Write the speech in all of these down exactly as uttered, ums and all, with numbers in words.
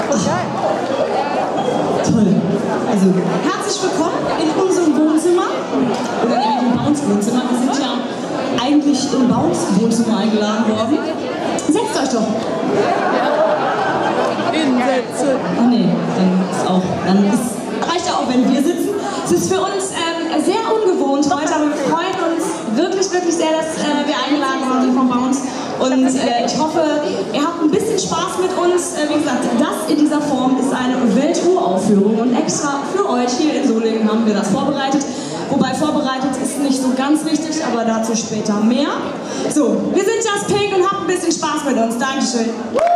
Toll. Also, herzlich willkommen in unserem Wohnzimmer. Oder nämlich im Bounce-Wohnzimmer. Wir sind ja eigentlich im Bounce-Wohnzimmer eingeladen worden. Setzt euch doch. Hinsetzen. Oh nee, dann ist auch, dann ist, reicht ja auch, wenn wir sitzen. Es ist für uns ähm, sehr ungewohnt heute, aber wir freuen uns wirklich, wirklich sehr, dass äh, wir eingeladen sind von Bounce. Und äh, ich hoffe, ihr habt ein bisschen Spaß mit uns. Äh, wie gesagt, das in dieser Form ist eine Welturaufführung und extra für euch hier in Solingen haben wir das vorbereitet. Wobei vorbereitet ist nicht so ganz richtig, aber dazu später mehr. So, wir sind Just Pink und habt ein bisschen Spaß mit uns. Dankeschön.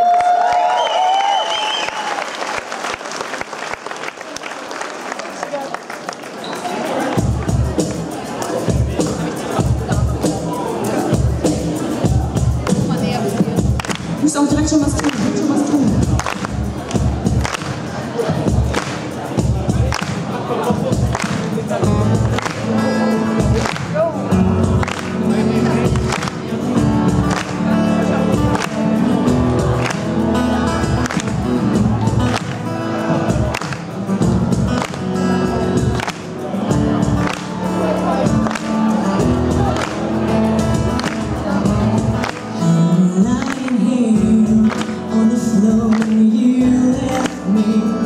Du musst auch direkt schon was tun. Schon was tun. Lying here on the floor, you left me.